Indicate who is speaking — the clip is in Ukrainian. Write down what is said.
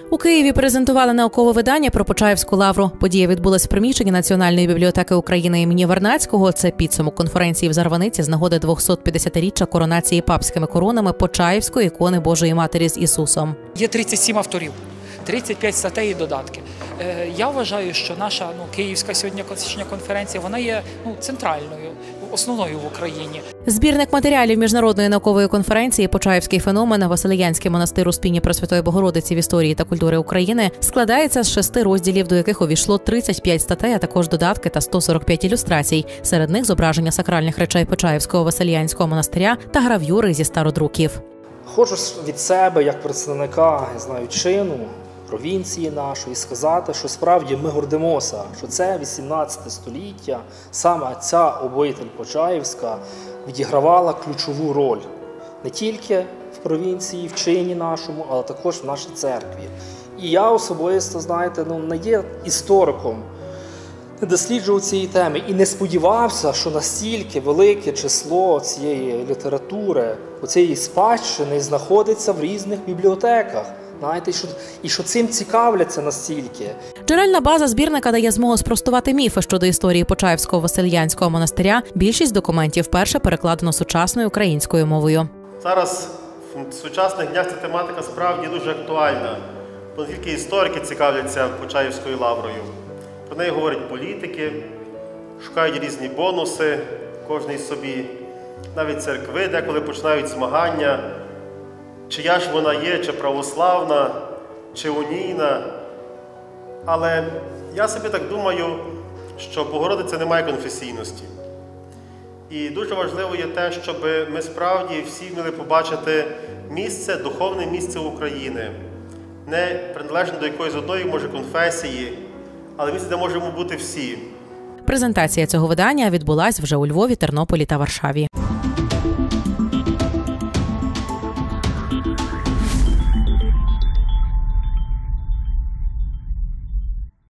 Speaker 1: У Києві презентували наукове видання про Почаївську лавру. Подія відбулась в приміщенні Національної бібліотеки України імені Вернадського. Це підсумок конференції в Зарваниці з нагоди 250-річчя коронації папськими коронами Почаївської ікони Божої Матері з Ісусом.
Speaker 2: Є 37 авторів, 35 статей і додатки. Я вважаю, що наша київська сьогоднішня конференція вона є центральною, основною в Україні.
Speaker 1: Збірник матеріалів міжнародної наукової конференції «Почаївський феномен. Василянський монастир Успіння Пресвятої Богородиці в історії та культури України» складається з 6 розділів, до яких увійшло 35 статей, а також додатки та 145 ілюстрацій. Серед них зображення сакральних речей Почаївського Василянського монастиря та гравюри зі стародруків.
Speaker 3: Хочу від себе, як представника, чину, провінції нашої, сказати, що справді ми гордимося, що це 18 століття, саме ця обитель Почаївська відігравала ключову роль не тільки в провінції, в чині нашому, але також в нашій церкві. І я особисто, не є істориком, не досліджував цієї теми і не сподівався, що настільки велике число цієї літератури, цієї спадщини знаходиться в різних бібліотеках. І що цим цікавляться настільки.
Speaker 1: Джерельна база збірника дає змогу спростувати міфи щодо історії Почаївського Василянського монастиря. Більшість документів вперше перекладено сучасною українською мовою.
Speaker 4: Зараз в сучасних днях ця тематика справді дуже актуальна. Бо не тільки історики цікавляться Почаївською лаврою. Про неї говорять політики, шукають різні бонуси, кожний собі. Навіть церкви деколи починають змагання, чия ж вона є, чи православна, чи унійна. Але я собі так думаю, що Богородиця не має конфесійності. І дуже важливо є те, щоб ми справді всі вміли побачити місце, духовне місце України. Не приналежне до якоїсь одної, може, конфесії, але місце, де можемо бути всі.
Speaker 1: Презентація цього видання відбулась вже у Львові, Тернополі та Варшаві.